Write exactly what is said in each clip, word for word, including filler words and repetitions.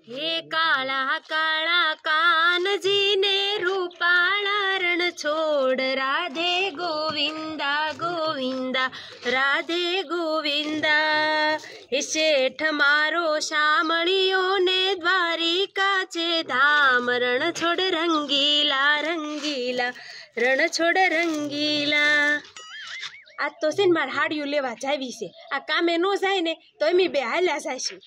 हे काला काला कानजी ने रूपाला रण छोड़ राधे गोविंदा गोविंदा राधे गोविंदा हे શેઠ મારો શામળિયો ને દ્વારિકા છે ધામ રણ છોડ રંગીલા રંગીલા રણ છોડ રંગીલા આ તો છે ને મારે હાડિયું લેવા જાવી છે આ કામે ન જાય ને તો એમ બે હાલ્યા જાય છે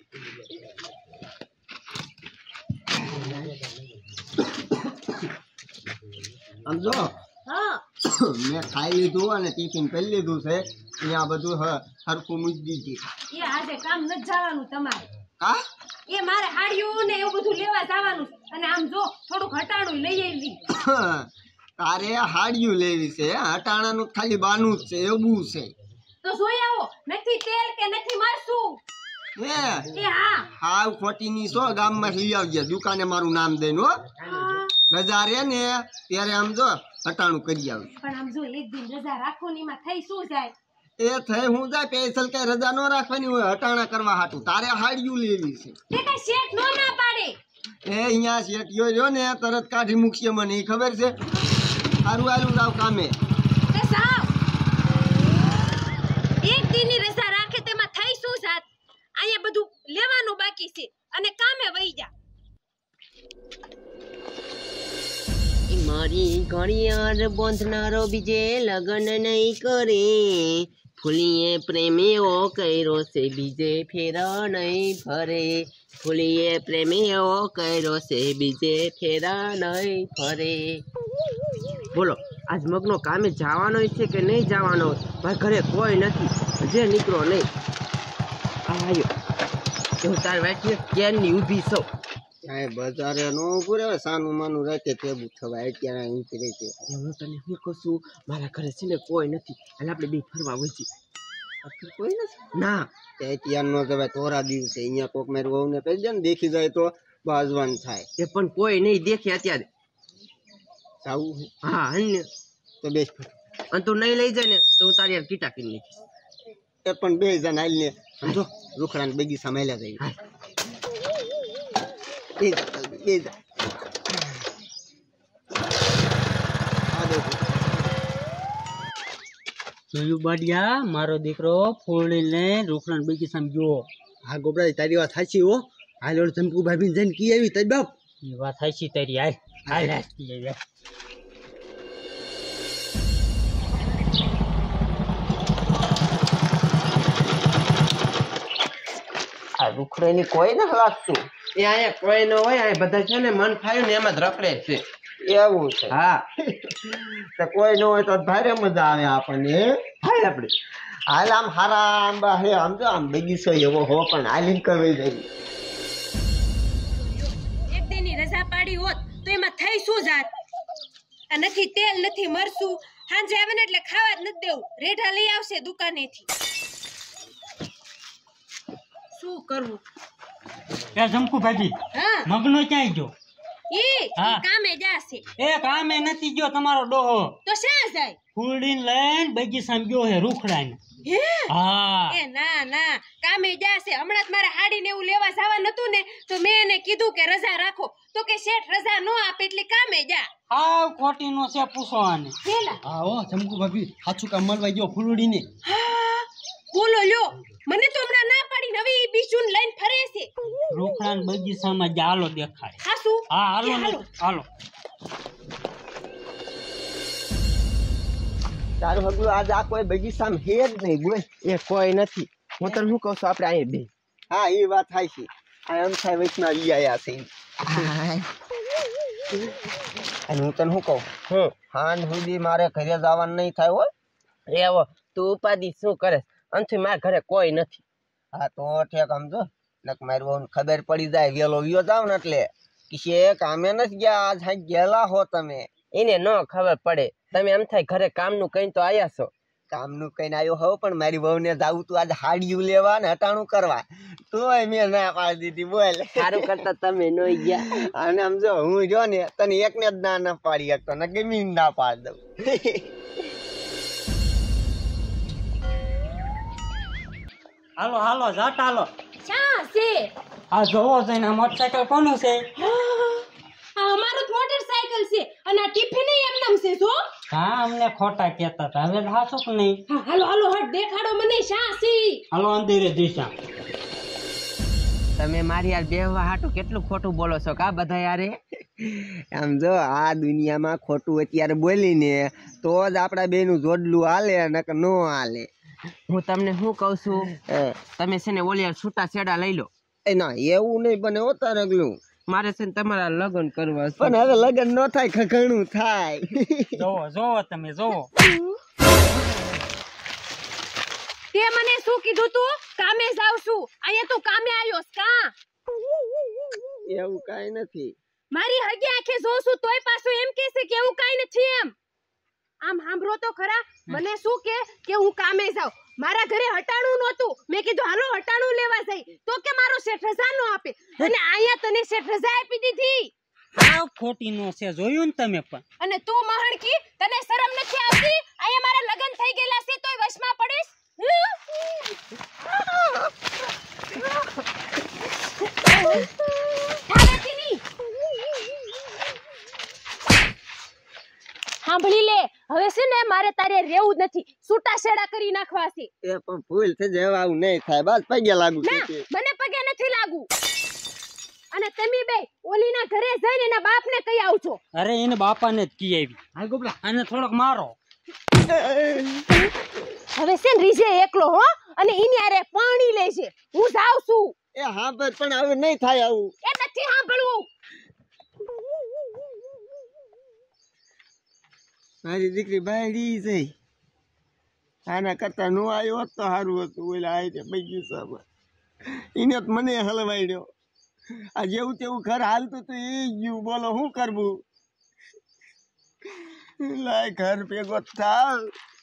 સમજો હા મેં ખાઈ લીધું અને ટિફિન કરી લીધું છે અહીંયા બધું હરખું મૂકી દીધી એ આજે કામ ન જવાનું તમારે હા એ મારે હાડિયું ને એવું બધું લેવા જવાનું અને આમ જો થોડું ઘટાડું લઈ આવી તારે હાડિયું લેવી છે હટાણાનું ખાલી બાનું જ છે એવું છે તો જોઈ આવો નથી તેલ કે નથી મરચું હે એ હા હાવ ખોટી ની સો ગામમાં લઈ આવજે દુકાને મારું નામ દઈને હો રજા રે ને ત્યારે આમ જો હટાણું કરી આવું પણ આમ જો એક દિન રજા રાખો ની માં થઈ શું જાય એ થઈ હું જાય પેસલ કઈ રજા ન રાખવાની હોય હટાણા કરવા હાટું તારે હાડિયું લેવી છે તે કઈ શેઠ નો ના પાડે એ અહીંયા શેઠિયો રહ્યો ને તરત કાઢી મૂકશે મને એ ખબર છે સારું આલું જાવ કામે તે સાવ એક દિનની રજા રાખે તેમાં થઈ શું જાત અહીંયા બધું લેવાનું બાકી છે અને કામે વહી જા મારી ઘડિયાળ બાંધનારો બીજે લગન નહીં કરે ફૂલીએ પ્રેમીઓ કર્યો છે બીજે ફેરા નહીં ફરે ફૂલીએ પ્રેમીઓ કર્યો છે બીજે ફેરા નહીં ફરે બોલો આજ મગનો કામે જવાનો છે કે નહીં જવાનો મારા ઘરે કોઈ નથી જે નીકળો નહીં આવ્યો હું તાર વાંચી ક્યારની ઊભી છો કાંઈ બજારે નો પૂરે સાનું માનું રાખે તેવું થવાય અત્યારે ઊંચી રહી છે હું તને શું કહું છું મારા ઘરે છે ને કોઈ નથી એટલે આપણે બે ફરવા વહી કોઈ નથી ના અત્યાર નો જવાય તોરા દિવસે અહીંયા કોક મારી વહુને કહી દે ને દેખી જાય તો બાજવાન થાય એ પણ કોઈ નહીં દેખે અત્યારે જાવું હા હને તો બેસ અને તું નહીં લઈ જાય ને તો હું તારી યાર કીટા કરી નાખીશ એ પણ બે જણ હાલ ને સમજો રૂખડા ને બગીચા મેલ્યા જાય બે બે જોયું બાડિયા મારો દીકરો ફોડીને રૂખડા બગીચામાં ગયો હા ગોબરા તારી વાત સાચી હો હાલ ઓળ ચંપુ ભાભી જઈને કી આવી તઈ બાપ એ વાત સાચી તારી હાલ હાલ હાલ આ રૂખડાની કોઈ ન લાગતું એ અહીંયા કોઈ ન હોય અહીંયા બધા છે ને મન ફાયું ને એમાં જ રખડે છે એવું છે હા તો કોઈ ન હોય તો ભારે મજા આવે આપણને હાલ આપણે હાલ આમ હારા આંબા હે આમ જો આમ બગીચો એવો હો પણ હાલી કવી જાય એક દિનની રજા પાડી હોત તો એમાં થઈ શું જાત આ નથી તેલ નથી મરચું હાંજે આવે ને એટલે ખાવા જ નથી દેવું રેઢા લઈ આવશે દુકાનેથી શું કરવું એ જમકુ ભાભી હા મગનો ક્યાંય ગયો ઈ હા. કામે જાશે એ કામે નથી ગયો તમારો ડોહો તો શા જાય ફૂડીને લઈને બગીચામાં ગયો હે રૂખડાને હે હા એ ના ના કામે જાશે હમણાં જ મારે હાડીને એવું લેવા જવાનું હતું ને તો મેં એને કીધું કે રજા રાખો તો કે શેઠ રજા ન આપે એટલે કામે જા હાવ ખોટી નો છે પૂછવાને હેલા હા હો ચંપુ ભાભી સાચું કામ મળવા ગયો ફૂલડીને હા બોલો લ્યો મને તો હમણાં ના પાડી નવી બીજુન લઈને ફરે છે રૂખડાને બગીચામાં જ હાલો દેખાય હાસુ હા હાલો ને હાલો તારું હગલું આજ આ કોઈ બગીચામાં હે જ નહીં બોલ એ કોઈ નથી હું તને શું કહું છું આપણે અહીંયા બે હા એ વાત થાય છે આ એમ થાય વચમાં વી આયા છે અને હું તને શું કહું હું હાન સુધી મારે ઘરે જવાનું નહીં થાય હો એ આવો તું ઉપાધિ શું કરે અંથી મારા ઘરે કોઈ નથી હા તો ઠેક સમજો નક મારી વહુને ખબર પડી જાય વેલો વિયો જાવ ને એટલે કે કામે નથી ગયા આજ હા ગયેલા હો તમે એને ન ખબર પડે તમે એમ થાય ઘરે કામનું કઈ તો આયા છો કામનું કઈને આવ્યો હોવ પણ મારી વહુને જાવું તું આજ હાડિયું લેવા ને હટાણું કરવા તોય મેં ના પાડી દીધી બોલ સારું કરતા તમે ન ગયા અને આમ જો હું જો ને તને એકને જ ના ના પાડી શકતો ને ગમી ના પાડી દઉં હાલો હાલો જટ હાલો શા છે આ જોવો જઈને આ મોટરસાયકલ કોનું છે? આ અમારું મોટરસાયકલ છે અને આ ટિફિન એમ નામ છે જો. હા અમને ખોટા કહેતા હતા, હવે હાચું કે નહીં? હા, હાલો હાલો હટ દેખાડો મને શા છે. હાલો અંધેરે દિશા. તમે મારી યાર બેહવા હાટું કેટલું ખોટું બોલો છો કા બધા યારે? આમ જો આ દુનિયામાં ખોટું અત્યારે બોલીને તો જ આપણા બેનું જોડલું હાલે નકર નો હાલે. હું તમને શું કહું છું, હે. તમે છે ને ઓલી યાર છૂટા છેડા લઈ લો. એ ના એવું નહીં બને હોતા રગલું. મારે છે ને તમારા લગ્ન કરવા છે. પણ હવે લગ્ન ન થાય ખઘણું થાય. જોવો જોવો તમે જોવો. તે મને શું કીધું તું કામે જાવ છું અહીંયા તું કામે આવ્યો છે કા? એવું કાઈ નથી. મારી હગે આંખે જોઉં છું તોય પાછું એમ કહે છે કે એવું કાઈ નથી એમ. આમ સાંભળો તો ખરા, મને શું કે કે હું કામે જાઉં. મારા ઘરે હટાણું નહોતું, મેં કીધું હાલો હટાણું લેવા જઈ તો કે મારો શેઠ રજા નો આપે અને અહીંયા તને શેઠ રજા આપી દીધી. આ ખોટી નો છે, જોયું ને તમે પણ. અને તું મહણકી તને શરમ નથી આવતી? અહીંયા મારા લગ્ન થઈ ગયેલા છે તોય વશમાં પડીશ? સાંભળી લે, હવે છે ને મારે તારે રહેવું જ નથી, છૂટા છેડા કરી નાખવા છે. એ પણ ભૂલ થઈ જાય આવું નહીં થાય. બસ પગે લાગુ ના મને પગે નથી લાગુ. અને તમે બે ઓલીના ઘરે જઈને એના બાપને કહી આવજો. અરે એને બાપાને જ કી આવી. હાલ ગોપલા આને થોડોક મારો. હવે છે ને રીજે એકલો હો અને ઈની આરે પાણી લે છે. હું જાઉં છું. એ હા પણ હવે નહીં થાય આવું. એ નથી સાંભળવું. મારી દીકરી બાયડી જઈ. આના કરતા નો આવ્યો હોત તો સારું હતું. ઓલા આ રીતે બગી સાહેબ એને જ મને હલવાડ્યો. આ જેવું તેવું ઘર હાલતું તો એ ગયું. બોલો શું કરવું? લાય ઘર ભેગો થાવ.